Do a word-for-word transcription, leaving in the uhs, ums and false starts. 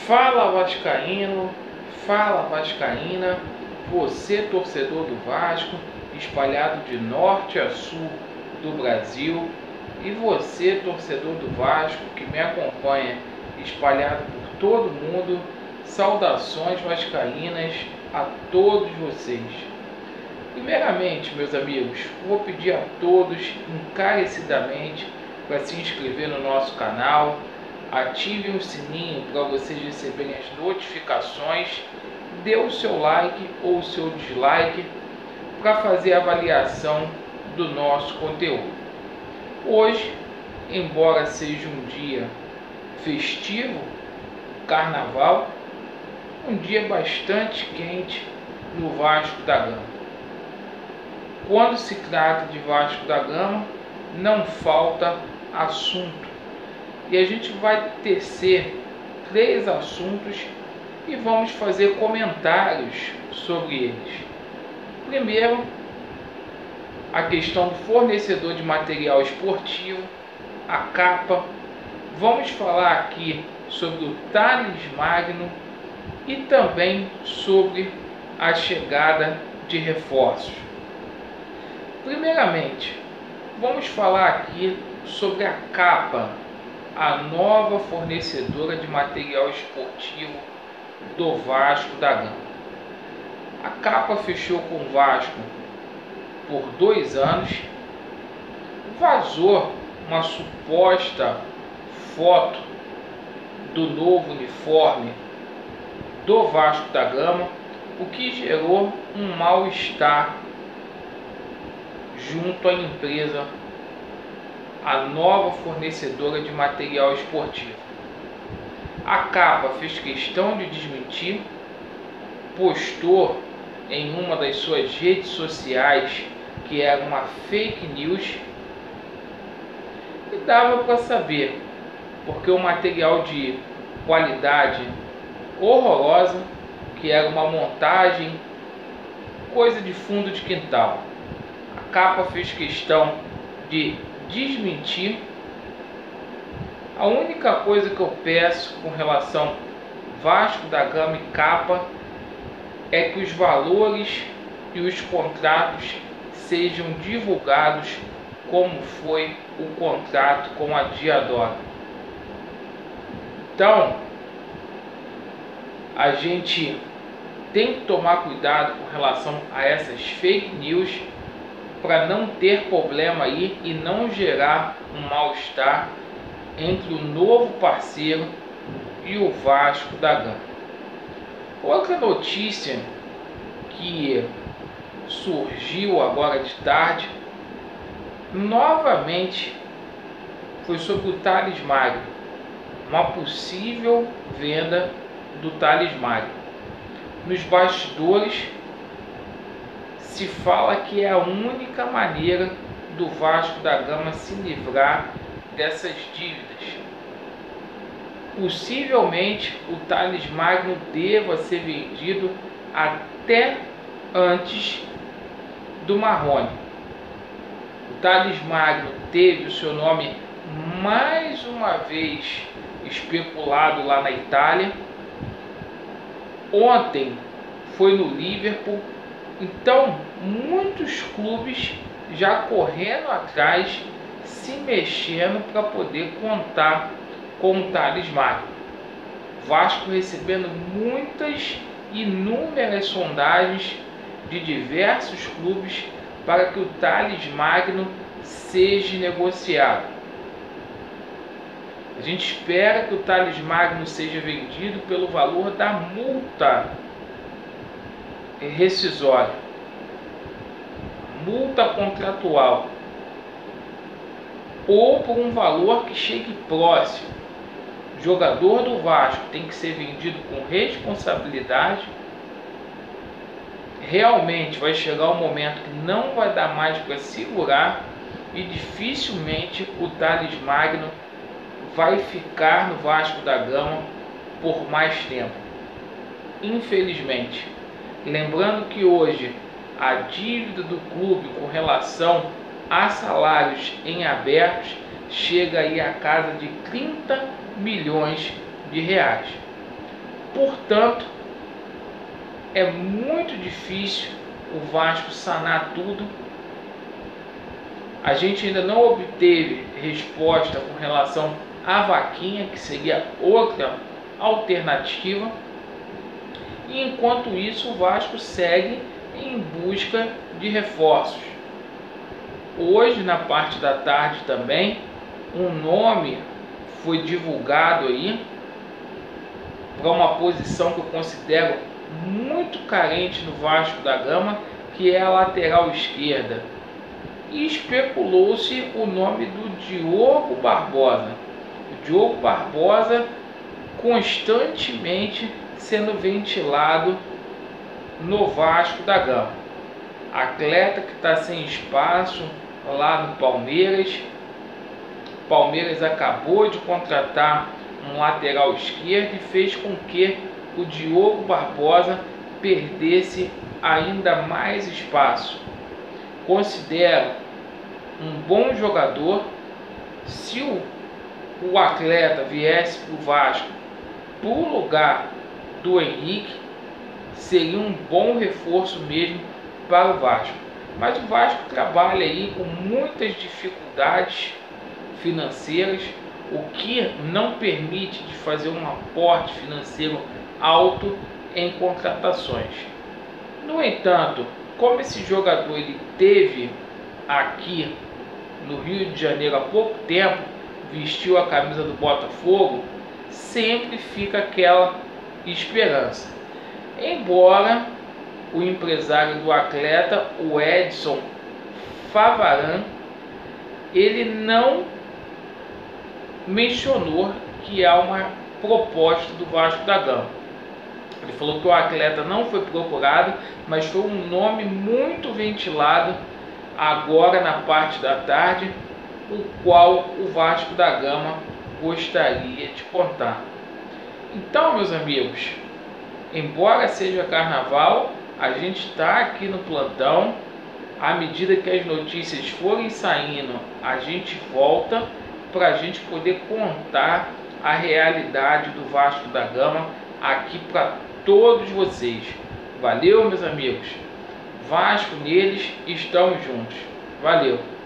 Fala vascaíno, fala vascaína, você torcedor do Vasco, espalhado de norte a sul do Brasil, e você torcedor do Vasco que me acompanha, espalhado por todo mundo, saudações vascaínas a todos vocês. Primeiramente, meus amigos, vou pedir a todos encarecidamente para se inscrever no nosso canal, ativem o sininho para vocês receberem as notificações, dê o seu like ou o seu dislike para fazer a avaliação do nosso conteúdo. Hoje, embora seja um dia festivo, carnaval, um dia bastante quente no Vasco da Gama. Quando se trata de Vasco da Gama, não falta assunto. E a gente vai tecer três assuntos e vamos fazer comentários sobre eles. Primeiro, a questão do fornecedor de material esportivo, a capa. Vamos falar aqui sobre o Thales Magno e também sobre a chegada de reforços. Primeiramente, vamos falar aqui sobre a capa, a nova fornecedora de material esportivo do Vasco da Gama. A capa fechou com o Vasco por dois anos. Vazou uma suposta foto do novo uniforme do Vasco da Gama, o que gerou um mal-estar junto à empresa, a nova fornecedora de material esportivo. A capa fez questão de desmentir, postou em uma das suas redes sociais que era uma fake news, e dava para saber, porque o material de qualidade horrorosa, que era uma montagem, coisa de fundo de quintal. A capa fez questão de desmentir. A única coisa que eu peço com relação Vasco da Gama e capa é que os valores e os contratos sejam divulgados, como foi o contrato com a Diadora. Então, a gente tem que tomar cuidado com relação a essas fake news, para não ter problema aí e não gerar um mal-estar entre o novo parceiro e o Vasco da Gama. Outra notícia que surgiu agora de tarde, novamente, foi sobre o Thales Magno, uma possível venda do Thales Magno. Nos bastidores se fala que é a única maneira do Vasco da Gama se livrar dessas dívidas. Possivelmente o Thales Magno deva ser vendido até antes do Marrone. O Thales Magno teve o seu nome mais uma vez especulado lá na Itália. Ontem foi no Liverpool. Então, muitos clubes já correndo atrás, se mexendo para poder contar com o Thales Magno. Vasco recebendo muitas, inúmeras sondagens de diversos clubes para que o Thales Magno seja negociado. A gente espera que o Thales Magno seja vendido pelo valor da multa rescisória, multa contratual, ou por um valor que chegue próximo. O jogador do Vasco tem que ser vendido com responsabilidade. Realmente vai chegar um momento que não vai dar mais para segurar e dificilmente o Thales Magno vai ficar no Vasco da Gama por mais tempo, infelizmente. Lembrando que hoje a dívida do clube com relação a salários em abertos chega aí a casa de trinta milhões de reais. Portanto, é muito difícil o Vasco sanar tudo. A gente ainda não obteve resposta com relação à vaquinha, que seria outra alternativa. E enquanto isso, o Vasco segue em busca de reforços. Hoje, na parte da tarde também, um nome foi divulgado aí para uma posição que eu considero muito carente no Vasco da Gama, que é a lateral esquerda. E especulou-se o nome do Diogo Barbosa. O Diogo Barbosa constantemente sendo ventilado no Vasco da Gama. Atleta que está sem espaço lá no Palmeiras. Palmeiras acabou de contratar um lateral esquerdo e fez com que o Diogo Barbosa perdesse ainda mais espaço. Considero um bom jogador. Se o, o atleta viesse para o Vasco por lugar do Henrique, seria um bom reforço mesmo para o Vasco. Mas o Vasco trabalha aí com muitas dificuldades financeiras, o que não permite de fazer um aporte financeiro alto em contratações. No entanto, como esse jogador ele teve aqui no Rio de Janeiro há pouco tempo, vestiu a camisa do Botafogo, sempre fica aquela esperança. Embora o empresário do atleta, o Edson Favaran, ele não mencionou que há uma proposta do Vasco da Gama. Ele falou que o atleta não foi procurado, mas foi um nome muito ventilado agora na parte da tarde, o qual o Vasco da Gama gostaria de contar. Então, meus amigos, embora seja carnaval, a gente está aqui no plantão. À medida que as notícias forem saindo, a gente volta para a gente poder contar a realidade do Vasco da Gama aqui para todos vocês. Valeu, meus amigos. Vasco neles, estamos juntos. Valeu.